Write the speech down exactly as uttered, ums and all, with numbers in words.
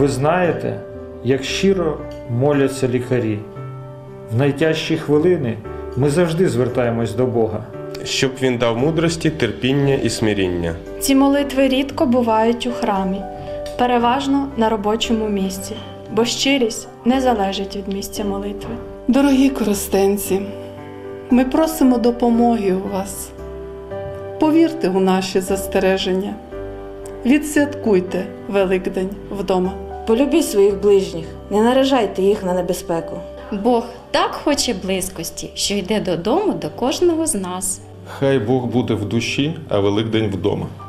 ви знаєте, як щиро моляться лікарі. В найтяжчі хвилини ми завжди звертаємось до Бога. Щоб Він дав мудрості, терпіння і смиріння. Ці молитви рідко бувають у храмі, переважно на робочому місці, бо щирість не залежить від місця молитви. Дорогі коростенці, ми просимо допомоги у вас. Повірте у наші застереження. Відсвяткуйте Великдень вдома. Полюбіть своїх ближніх, не наражайте їх на небезпеку. Бог так хоче близькості, що йде додому до кожного з нас. Хай Бог буде в душі, а Великдень вдома.